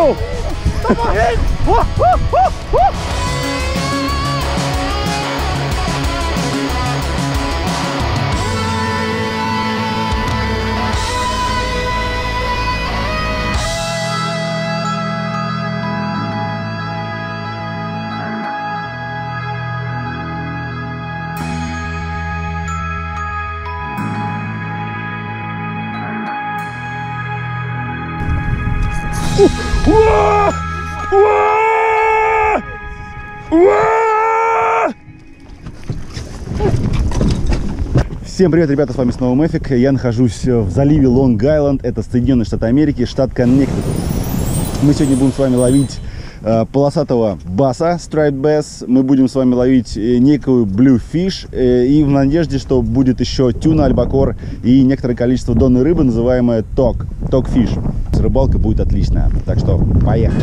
Воу! Всем привет, ребята, с вами снова Мэфик. Я нахожусь в заливе Лонг-Айленд, это Соединенные Штаты Америки, штат Коннектикут. Мы сегодня будем с вами ловить полосатого баса, Striped Bass. Мы будем с вами ловить некую Bluefish, и в надежде, что будет еще тюна, альбакор и некоторое количество донной рыбы, называемая ток-фиш. Рыбалка будет отличная, так что поехали!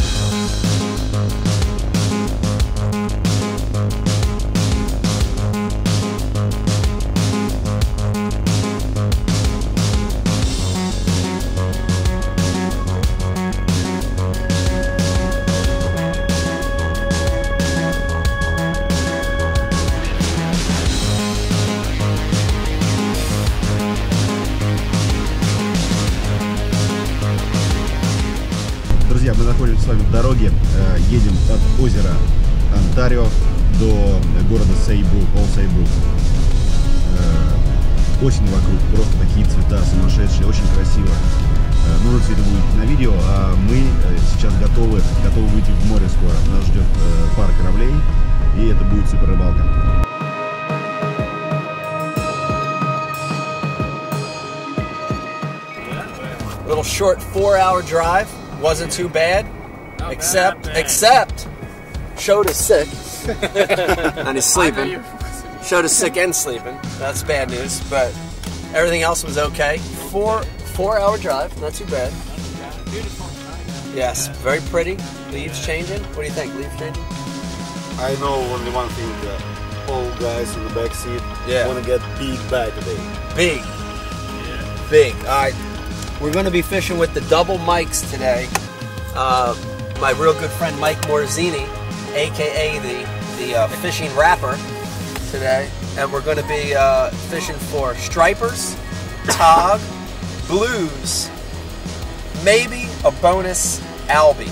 Друзья, мы находимся с вами в дороге, едем от озера Онтарио до города Сейбу, Ол-Сейбу. Осень вокруг, просто такие цвета сумасшедшие, очень красиво. Может, все это будет на видео, а мы сейчас готовы выйти в море скоро. Нас ждет пара кораблей, и это будет супер рыбалка. Little short 4-hour drive. Wasn't too bad, except Shoda's sick and he's sleeping. Shoda's sick and sleeping. That's bad news, but everything else was okay. 4-hour drive, not too bad. Beautiful. Yes, very pretty. Leaves changing. What do you think? Leaves changing? I know only one thing: all guys in the back seat want to get big bag today. Big. Big. All right. We're going to be fishing with the double mics today. My real good friend Mike Morzini, aka the fishing rapper, today, and we're going to be fishing for stripers, tog, blues, maybe a bonus albie.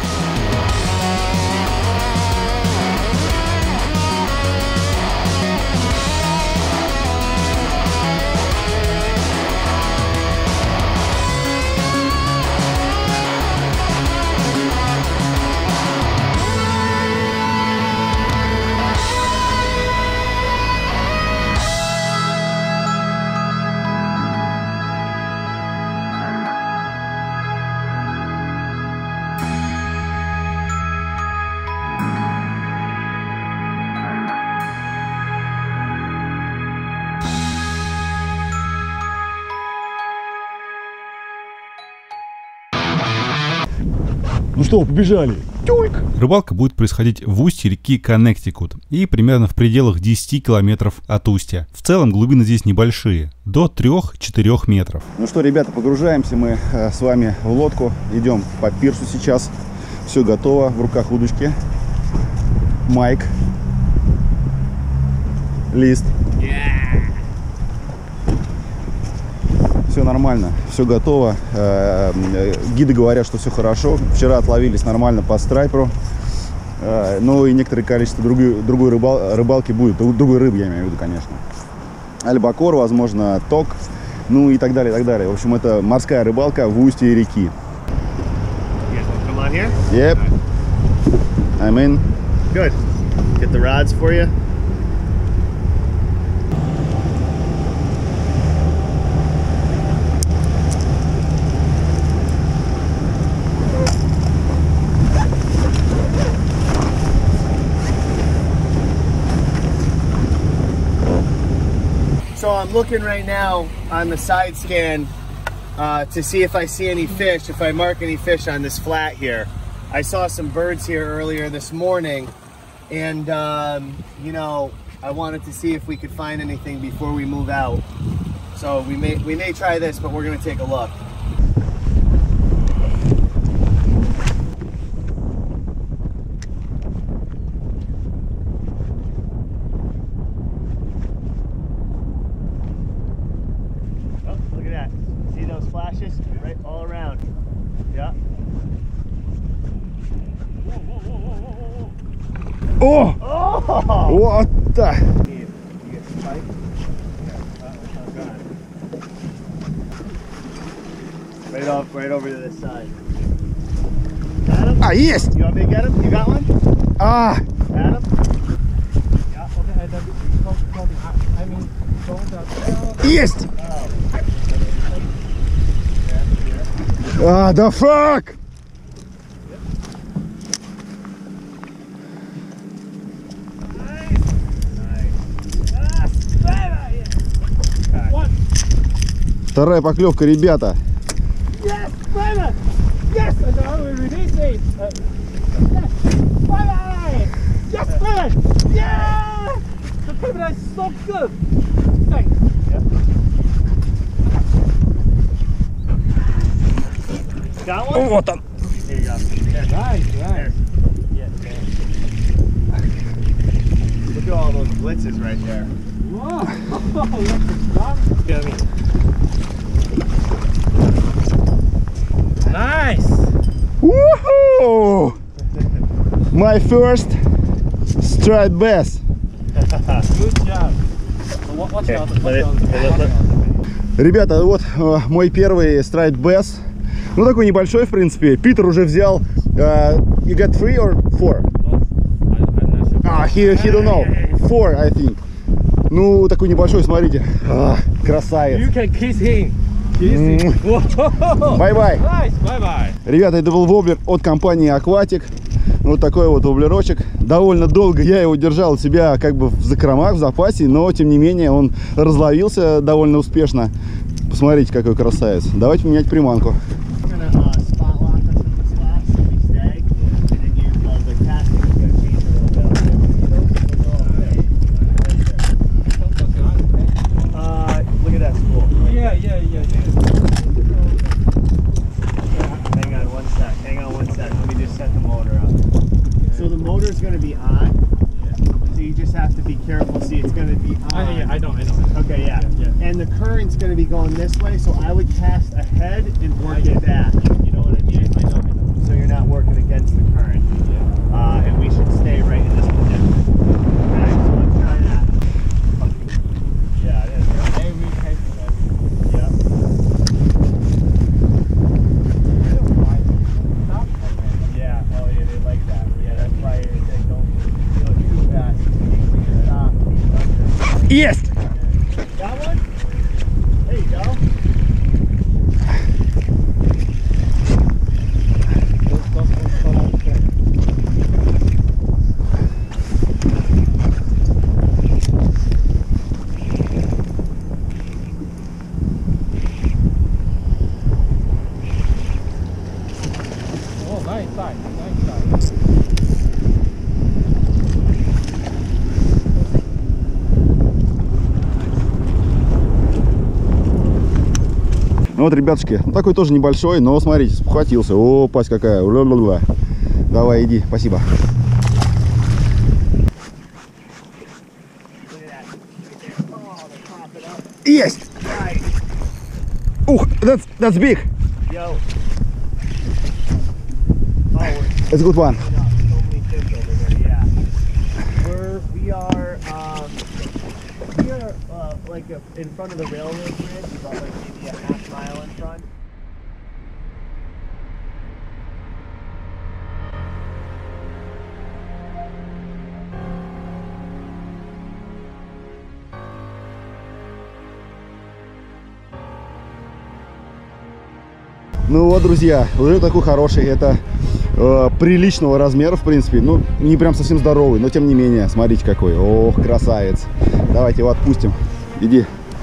Ну что, побежали! Тюльк! Рыбалка будет происходить в устье реки Коннектикут и примерно в пределах 10 километров от устья. В целом глубины здесь небольшие, до 3-4 метров. Ну что, ребята, погружаемся мы с вами в лодку, идем по пирсу сейчас. Все готово, в руках удочки. Майк. Лист. Все нормально, все готово. Гиды говорят, что все хорошо. Вчера отловились нормально по страйперу. Ну и некоторое количество другой рыбалки будет. Другой рыбы, я имею в виду, конечно. Альбакор, возможно, ток, ну и так далее, и так далее. В общем, это морская рыбалка в устье реки. Yep. I'm in. Good. Get the rods for you. So I'm looking right now on the side scan to see if I see any fish, if I mark any fish on this flat here. I saw some birds here earlier this morning, and you know, I wanted to see if we could find anything before we move out. So we may try this, but we're gonna take a look. around. Yeah. О! Вот так! Right over to this side. А, есть! You want me to get him? You got one? А! Got him? Есть! А, да фак! Вторая поклевка, ребята. Yes, brother! Yes! Release it! Yes! Bye-bye! Yes, brother! Yeah! The camera is so good! Thanks! Yep. Got one? Вот он. Here you go. There. Nice, nice. Yes, man. Look at all those blitzes right there. Wow! Get me. Nice! Woohoo! My first striped bass. Good job. Watch out. Ребята, вот мой первый striped bass. Ну, такой небольшой, в принципе. Питер уже взял. You got 3 or 4? Ah, he don't know. 4, I think. Ну, такой небольшой, смотрите. Красавец. You can kiss him. Бай-бай. Nice, bye-bye. Ребята, это был воблер от компании Aquatic. Вот такой вот воблерочек. Довольно долго я его держал у себя как бы в закромах, в запасе, но тем не менее он разловился довольно успешно. Посмотрите, какой красавец. Давайте менять приманку. Motor's going to be on, so you just have to be careful. See, it's going to be on. Yeah, I know. Okay, yeah. And the current's going to be going this way, so I would cast ahead and work it back. You know what I mean? I know. So you're not working against the current. Yeah. And we should stay right in this position. Okay, so let's try that. Yeah, it is. Hey, we can. Yep. Yeah. Oh, yeah, they like that. Yeah, that's why they don't go too fast. Stop. Есть! Got one? There you go. Oh, nice size. Ну вот, ребятушки, ну такой тоже небольшой, но смотрите, спохватился. О, пасть какая. Ла-ла-ла. Давай, иди, спасибо. Есть! Ух, that's big. Yo. It's a good one. We are like in front of the railroad bridge, about like maybe a half mile in front. Ну вот, друзья, уже такой хороший, это приличного размера, в принципе. Ну, не прям совсем здоровый, но тем не менее, смотрите какой. Ох, красавец. Давайте его отпустим. Иди.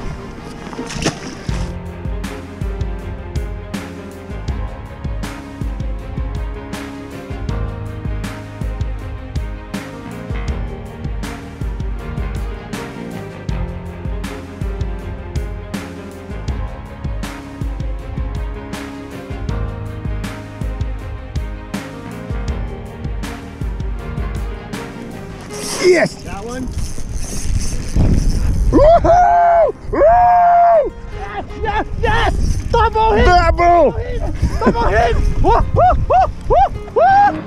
Есть! That one? Woohoo! Woo! Yes! Double hit! Double! Come on in! Woo, woo, woo, woo, woo!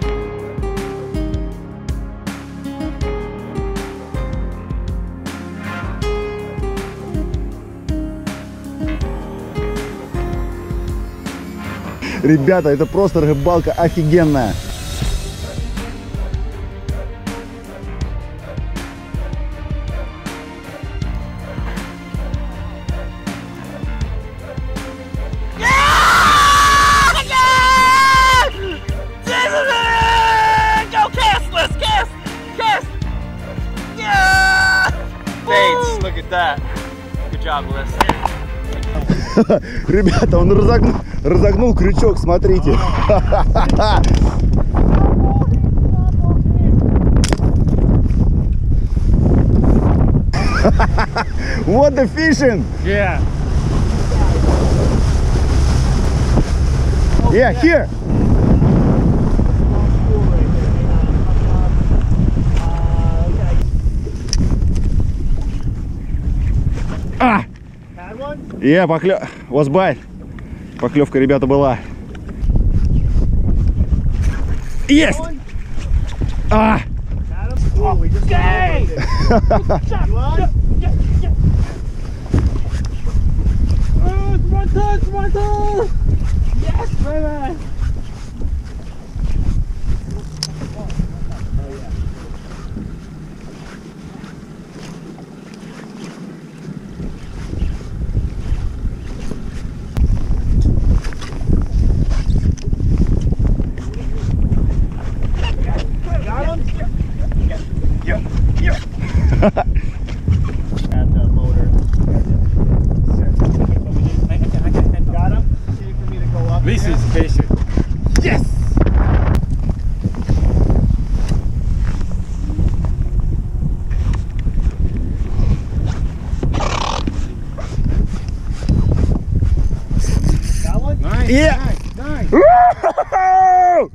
Ребята, это просто рыбалка офигенная. Look at that. Good job, Liz. Ребята, он разогнул крючок, смотрите. What the fishing? Yeah. Yeah, here. А! Was bite. Поклевка, ребята, была. Есть! А! Yes, baby. At the motor. Got him? See for me to go up. This here. is fishing. Yes! Got one? Nice. Yeah. Nice. Woo!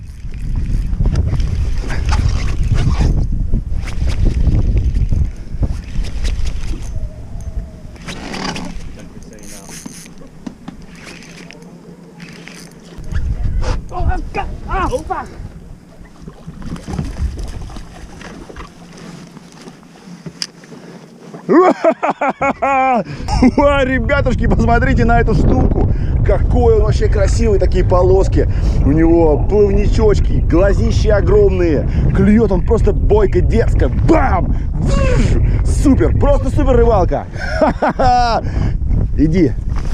Oh, fuck. Ой, ребятушки, посмотрите на эту штуку. Какой он вообще красивый, такие полоски. У него плавничочки, глазищи огромные. Клюет он просто бойко, дерзко. Бам! Супер, просто супер рыбалка. Иди.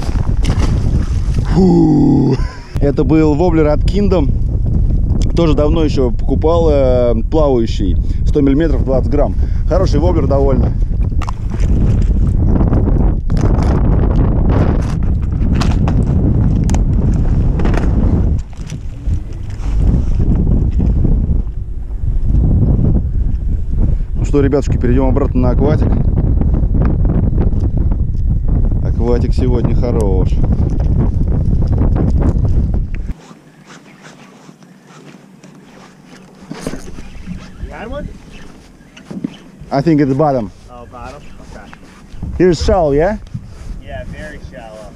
Фу. Это был воблер от Kingdom. Тоже давно еще покупал, плавающий. 100 мм, 20 грамм. Хороший воблер довольно. Ну что, ребятушки, перейдем обратно на акватик. Акватик сегодня хорош. I think it's bottom. Oh, bottom? Okay. Here's shallow, yeah? Yeah, very shallow.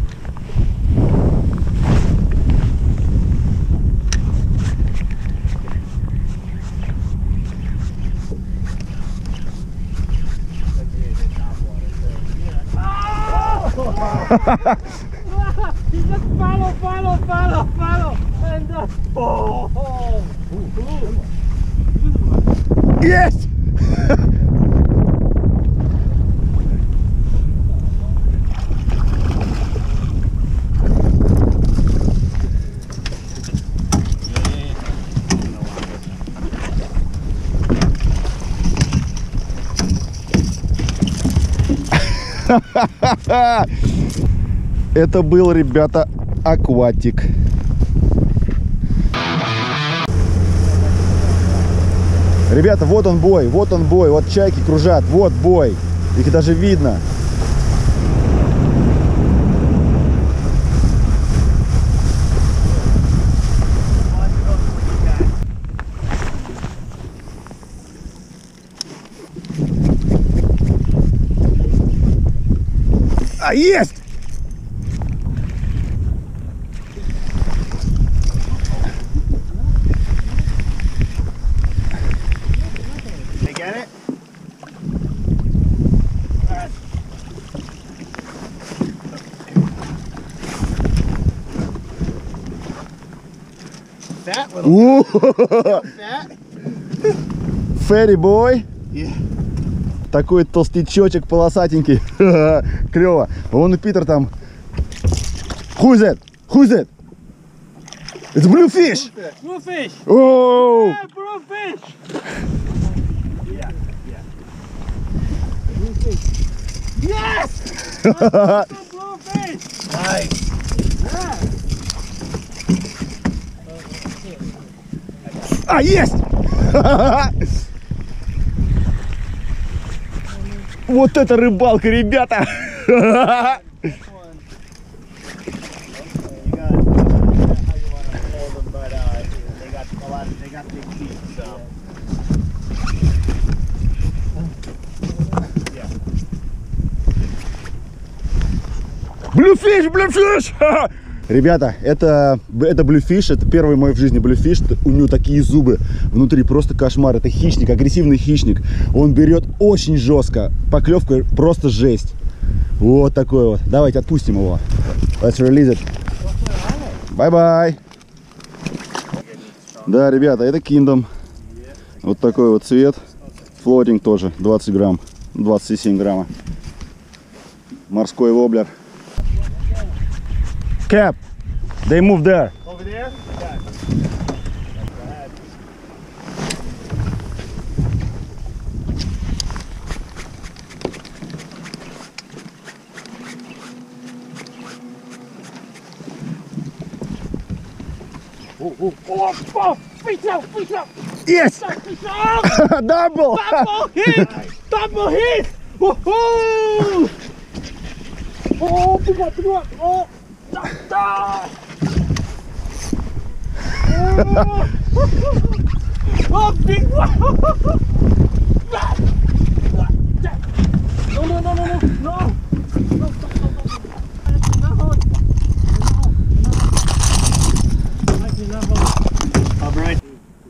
He just follow. And oh. Yes! Это был, ребята, акватик. Ребята, вот он бой, вот чайки кружат, вот бой. Их даже видно. А, есть! fat little О, fat. Fatty boy. Yeah. Такой толстячочек полосатенький. Клево. Вон у Питер там. Who is that? Who is that? It's bluefish. Bluefish! Oh. Yeah, bluefish! Yeah. Yes! Bluefish! Nice. А, есть! Вот это рыбалка, ребята! You got how you want to hold them, but they got a lot. They got big teeth, so. Yeah. Bluefish, bluefish! Ребята, это Bluefish, это первый мой в жизни Bluefish. У него такие зубы внутри, просто кошмар. Это хищник, агрессивный хищник. Он берет очень жестко. Поклевка просто жесть. Вот такой вот. Давайте отпустим его. Let's release it. Bye-bye. Да, ребята, это Kingdom. Вот такой вот цвет. Флотинг тоже, 20 грамм, 27 грамма. Морской воблер. Cap, they move there. Over there? Yeah. Oh, fish out, fish out! Yes! Fish out! Double! Double hit! Double hit! Woohoo! Oh, big one, big one! Oh! Oh, big one! No! I'm right.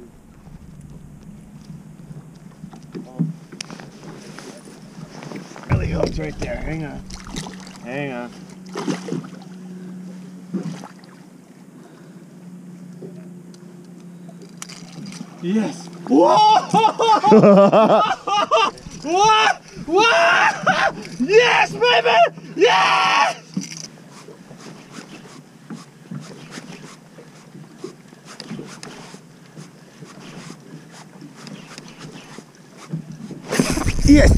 Really hooked right there. Hang on. Hang on. Yes! Whoa! What? What? Yes, baby! Yes! Yes!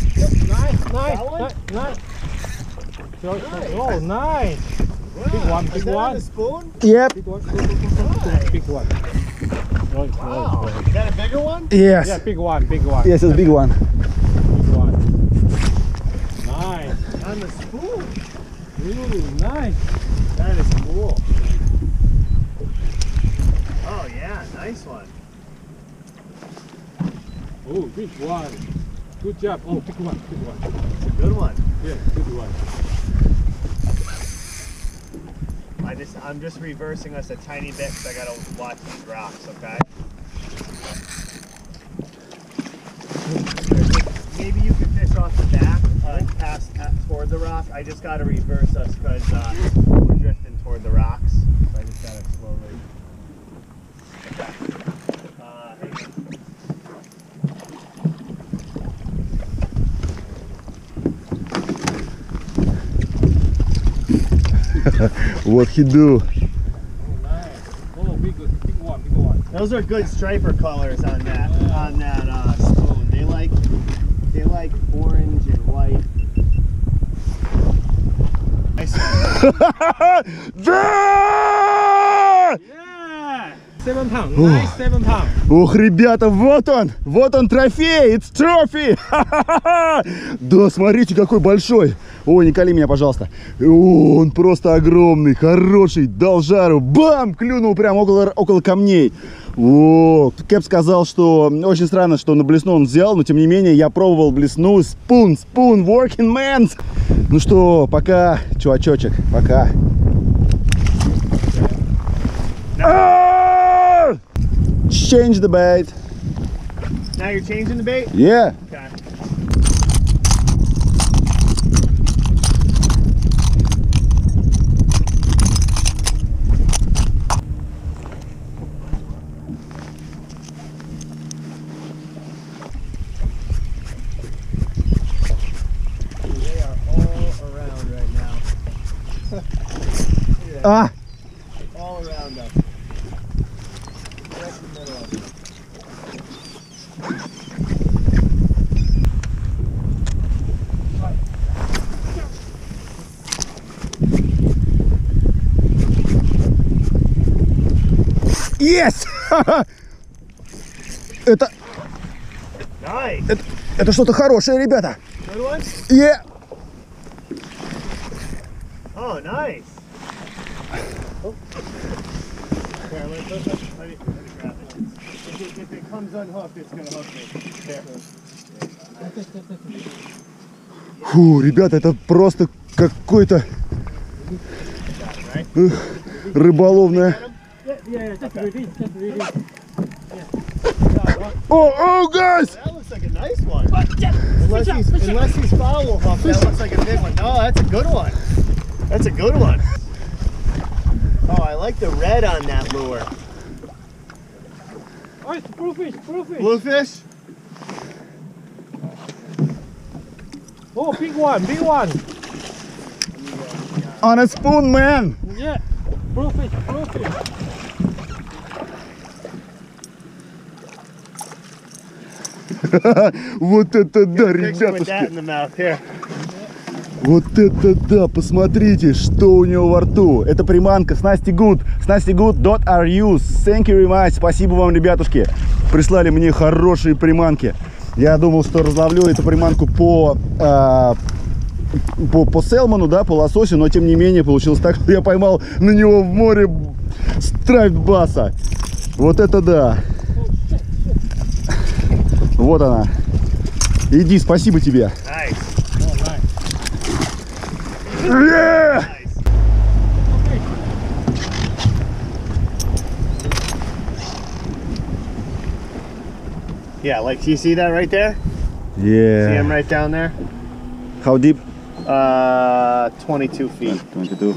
Nice. Oh, nice. Big one, Is big that on one. a spoon? Yep. Big one. Big one. Wow. Is that a bigger one? Yes. Yeah, big one, big one. Yes, it's a big one. Big one. Nice. On the spoon? Ooh, nice. That is cool. Oh yeah, nice one. Oh, big one. Good job. Oh, big one, big one. It's a good one. Yeah, good one. I'm just reversing us a tiny bit because I gotta watch these rocks, okay? Maybe you can fish off the back, pass toward the rock. I just gotta reverse us because we're drifting toward the rocks. So I just gotta slowly. Okay. Hang on. What he do? Oh, nice. Oh, big one, big one. Those are good striper colors on that spoon. They like orange and white. Nice one. Да! Yeah! 7 pounds. Nice 7 pounds. Ох, ребята, вот он трофей, it's trophy! Да, смотрите, какой большой. Ой, не кали меня, пожалуйста. О, он просто огромный, хороший, дал жару. Бам! Клюнул прямо около камней. О, Кэп сказал, что очень странно, что на блесну он взял, но тем не менее я пробовал блесну. Spoon, working man. Ну что, пока, чувачочек, пока. Change the bait. Now you're changing the bait? Yeah. Okay. А! All around us. Right in the middle of it. Есть! Это Nice. это что-то хорошее, ребята. Good one? Yeah. Oh, nice. Oh. Here, let me grab it. If it comes unhooked, it's gonna hook me. Here. Фу, ребята, это просто какой-то рыболовная. Oh, guys! That looks like a nice one. Unless he's foul hooked, that looks like a big one. No, that's a good one. That's a good one. Oh, I like the red on that lure. Oh, it's bluefish, bluefish. Bluefish? Oh, big one, big one. On a spoon, man! Yeah, bluefish, bluefish. Вот это да, Picture with that ребятушки! in the mouth. Here. Вот это да! Посмотрите, что у него во рту. Это приманка Snasty Good. SnastyGood.ru. Thank you very much. Спасибо вам, ребятушки. Прислали мне хорошие приманки. Я думал, что разловлю эту приманку по селмону, да, по лососю, но тем не менее получилось так, что я поймал на него в море страйпбаса. Вот это да! Вот она. Иди, спасибо тебе. Nice. Yeah! Yeah, like you see that right there? Yeah. See him right down there? How deep? 22 feet. 22.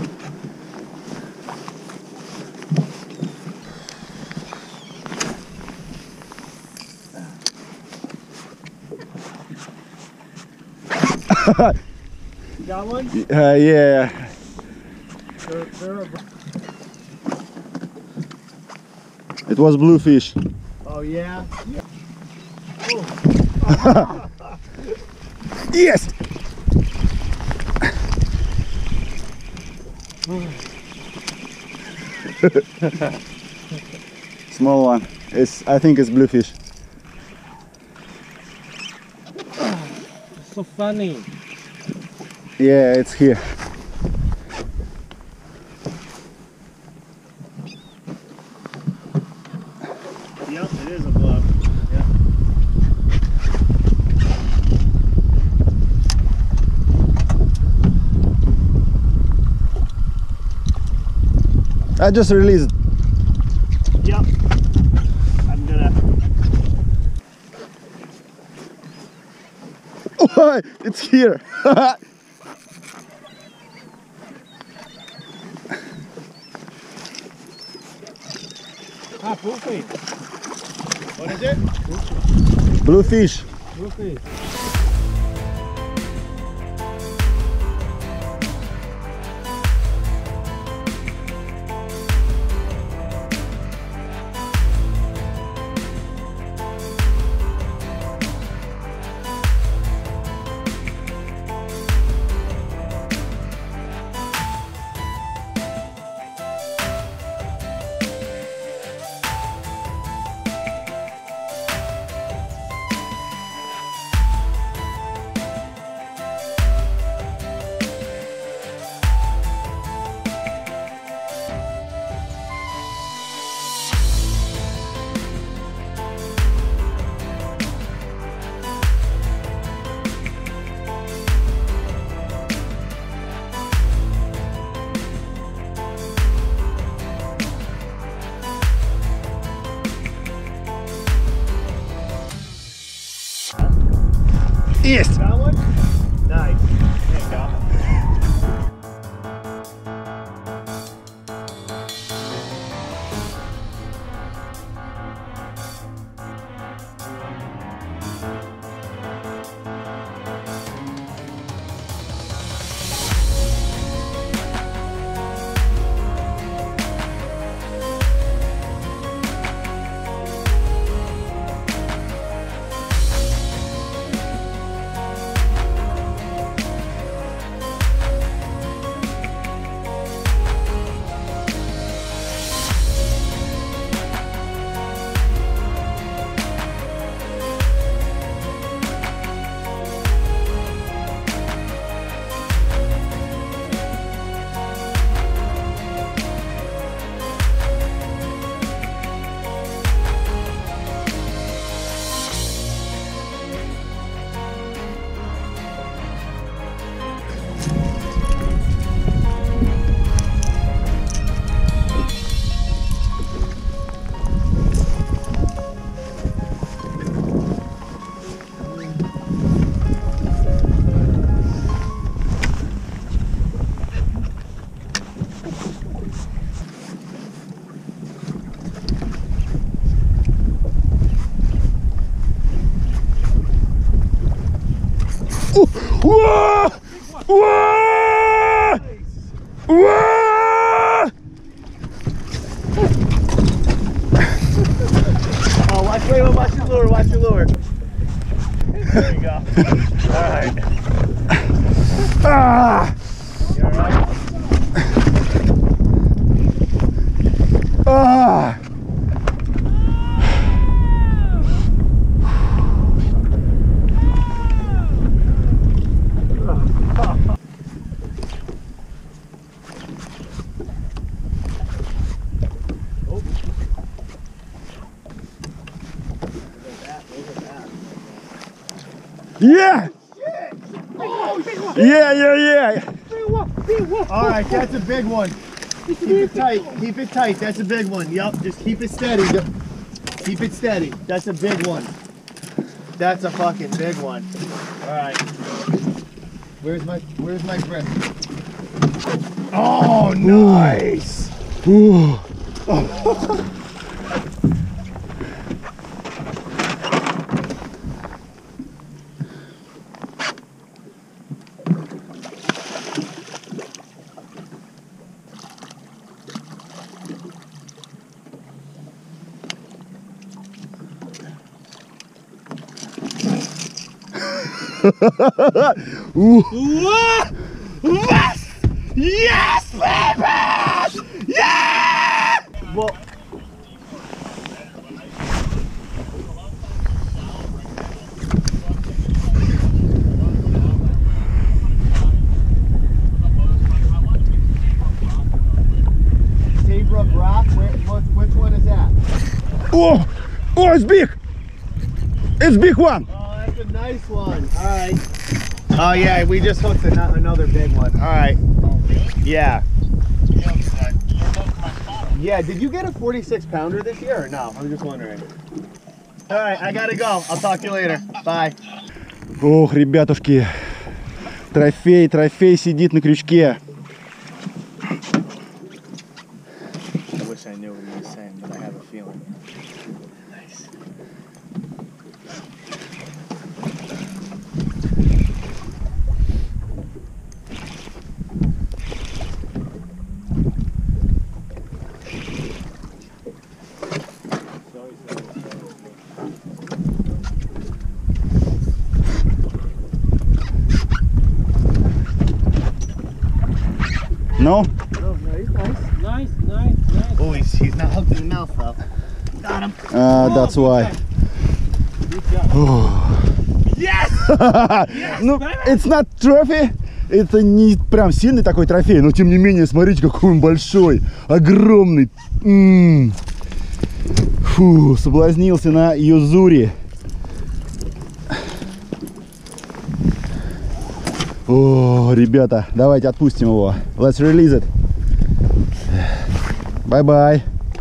Got one? Yeah. It was bluefish. Oh yeah? Yes! Small one. I think it's bluefish. So funny. Yeah, it's here. Yep, it is a blow. Yeah. I just released. Yep. I'm gonna. Oh, it's here. Ah, bluefish, What is it? Bluefish. bluefish. Есть! Got one? Nice. There you go. Oh, watch your lure, watch your lure. There you go. All right. Ah! You all right? Ah! Yeah! Yeah. All right, that's a big one. Keep it tight. Keep it tight. That's a big one. Yup. Just keep it steady. Keep it steady. That's a big one. That's a fucking big one. All right. Where's my grip? Oh, nice. Ooh. Yes, baby! Yeah! Well, Saybrook Rock. Which one is that? Oh, it's big. It's big one. Oh, that's a nice one. All right. Oh yeah, we just hooked another big one. All right. Yeah. Yeah, did you get a 46 pounder this year or no? I'm just wondering. All right, I gotta go. I'll talk to you later. Bye. Ох, ребятушки. Трофей сидит на крючке. I wish I knew what he was saying, but I have a feeling. Nice. No? No, he's nice. Nice. Oh, he's not hooked in the mouth though. Got him. That's why. Yes! Ну, it's not trophy. Это не прям сильный такой трофей, но тем не менее, смотрите, какой он большой, огромный. Фу, соблазнился на юзури. О, ребята, давайте отпустим его. Let's release it. Bye-bye.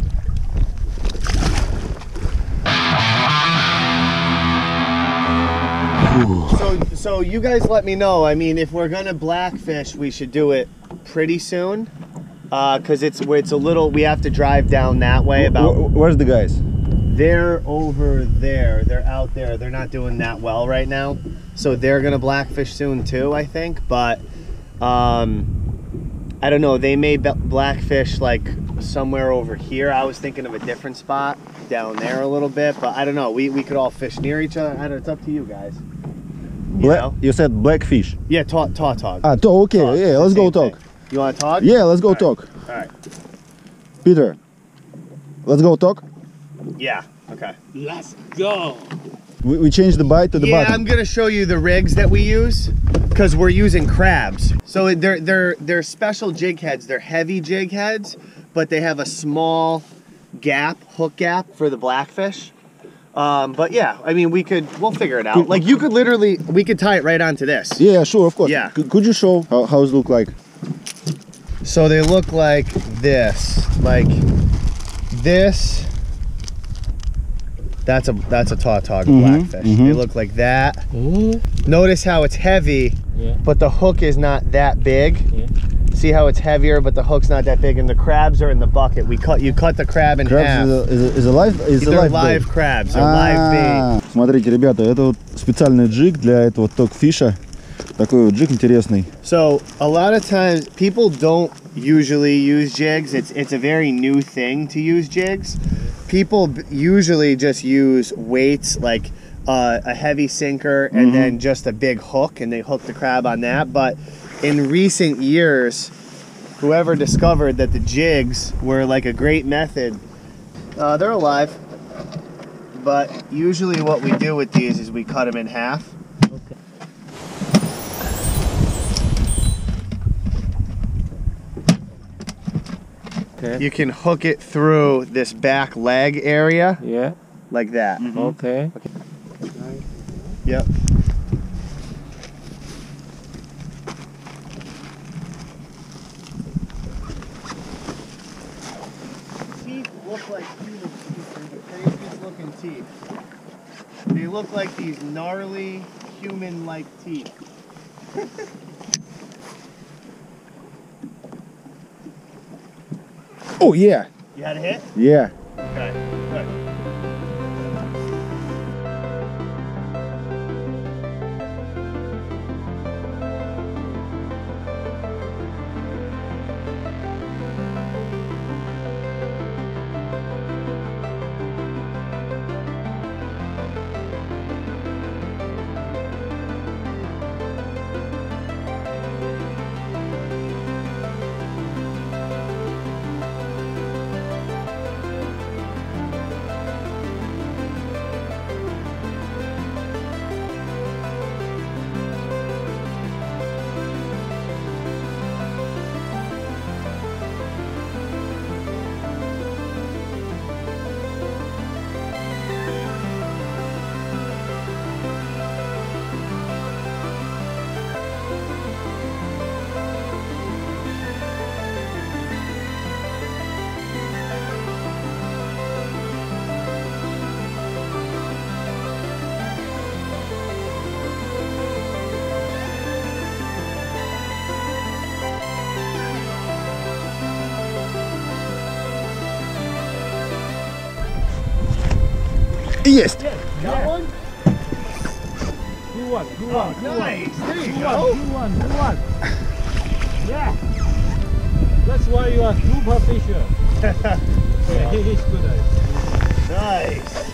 So you guys let me know. I mean, if we're gonna blackfish, we should do it pretty soon, cause it's a little. We have to drive down that way. Where's the guys? They're over there. They're out there. They're not doing that well right now, so they're gonna blackfish soon too, I think. But I don't know. They may blackfish like somewhere over here. I was thinking of a different spot down there a little bit, but I don't know. We could all fish near each other. I don't know. It's up to you guys. You said blackfish. Yeah, tautog. Ah, okay. Tog. Yeah, let's go talk. You want to talk? Yeah, let's go talk. All right. Peter, let's go talk. Yeah. Okay. Let's go. We changed the bite to the bottom. I'm gonna show you the rigs that we use because we're using crabs. So they're special jig heads. They're heavy jig heads, but they have a small hook gap for the blackfish. But yeah, I mean, we'll figure it out. Like we could tie it right onto this. Yeah, sure, of course. Yeah. Could you show how it look like? So they look like this. That's a tautog blackfish. They look like that. Notice how it's heavy, but the hook is not that big. See how it's heavier, but the hook's not that big, and the crabs are in the bucket. You cut the crab in half. Is a live crabs. They're live bait. Смотрите, ребята, это вот специальный джиг для этого токфиша. Такой вот джиг интересный. So a lot of times people don't usually use jigs. It's a very new thing to use jigs. People usually just use weights like a heavy sinker and then just a big hook, and they hook the crab on that. But in recent years, whoever discovered that the jigs were like a great method, they're alive. But usually what we do with these is we cut them in half. Okay. You can hook it through this back leg area. Yeah. Like that. Okay. Yep. Teeth look like human teeth. They're the craziest looking teeth. They look like these gnarly human-like teeth. Oh yeah. You had a hit? Yeah. Okay. Good. Есть! That one? Good one, good one, good Nice. one. There you Good go. one, good one, good one. Yeah. That's why you are super fisher. Yeah, he's good at it. Nice.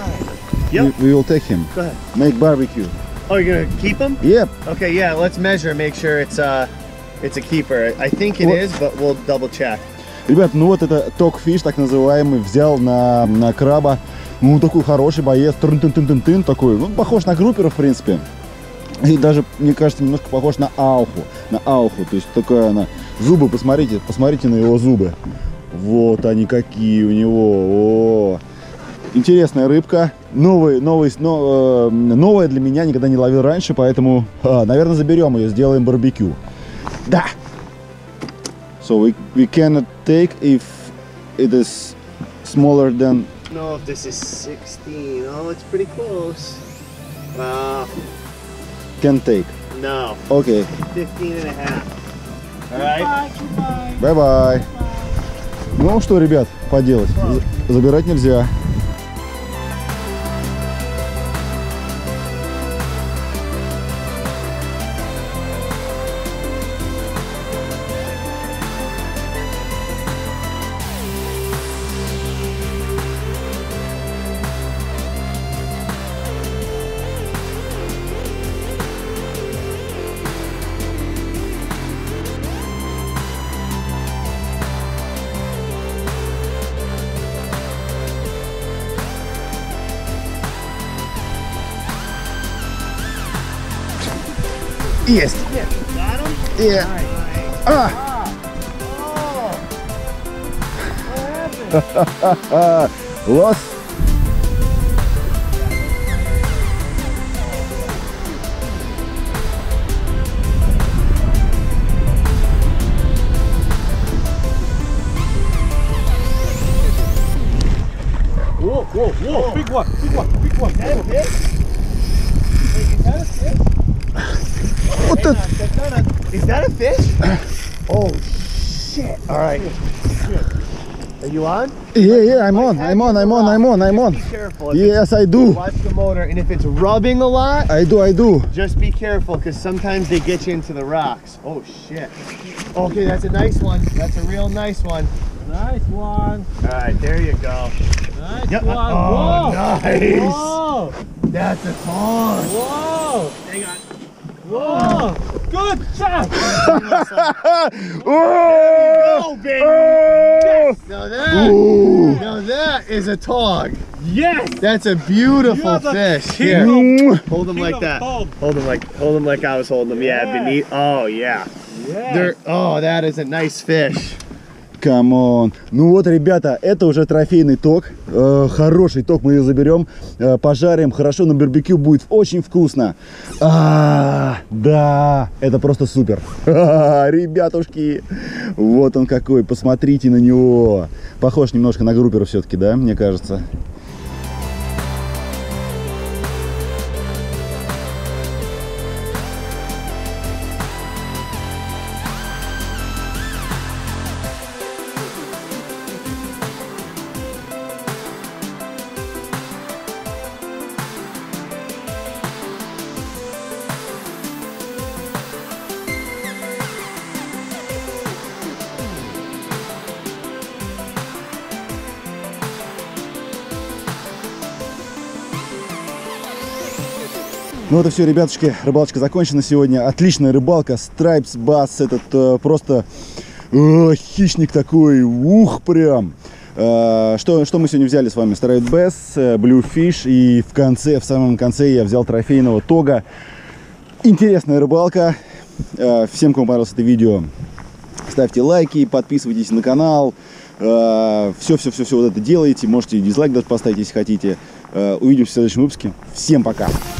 We will take him. Go ahead. Make barbecue. Oh, you're gonna keep them? Yep. Okay, yeah. Let's measure. Make sure it's a keeper. I think it What? is, but we'll double check. Ребят, ну вот это токфиш, так называемый, взял на краба. Ну, такой хороший боец, трын-тын-тын-тын-тын такой, ну, похож на группера, в принципе. И даже, мне кажется, немножко похож на ауху, то есть такая она, зубы, посмотрите на его зубы. Вот они какие у него, о. Интересная рыбка, новая для меня, никогда не ловил раньше, поэтому, наверное, заберем ее, сделаем барбекю. Да! So we cannot take if it is smaller than... I don't know if this is 16. Oh, it's pretty close. Can take. No. Okay. 15 and a half. All right. Bye-bye. Ну что, ребят, поделать? Забирать нельзя. Есть. Yeah. Лос. Whoa, whoa, whoa, big one, big one, big one. Is that a fish? Wait, is that a fish? Вот это. Is that a fish? Oh shit! All right. Are you on? Yeah, I'm on. Be careful. Yes, I do. Watch the motor, and if it's rubbing a lot, I do. just be careful, because sometimes they get you into the rocks. Oh shit. Okay, that's a nice one. That's a real nice one. Nice one. All right, there you go. Nice Yep. one. Oh, Whoa. nice. Whoa. That's a tong. Whoa. Hang on. Whoa. Good shot. Oh, baby. Oh! Now that is a tong. Yes. That's a beautiful You are the fish. king Here, Mwah. hold him King like of that. tong. Hold him like I was holding him. Yeah, Yeah. beneath. Oh yeah. Yes. Oh, that is a nice fish. Come on. Ну вот, ребята, это уже трофейный ток. Хороший ток, мы ее заберем, пожарим. Хорошо, на барбекю будет очень вкусно. Да, это просто супер. Ребятушки, вот он какой, посмотрите на него. Похож немножко на группера все-таки, да, мне кажется. Ну вот и все, ребятушки, рыбалочка закончена сегодня. Отличная рыбалка, Stripes Bass, этот просто хищник такой, ух, прям. Что мы сегодня взяли с вами? Stripes Bass, Bluefish, и в самом конце я взял трофейного тога. Интересная рыбалка. Всем, кому понравилось это видео, ставьте лайки, подписывайтесь на канал. Все вот это делаете. Можете дизлайк даже поставить, если хотите. Увидимся в следующем выпуске. Всем пока!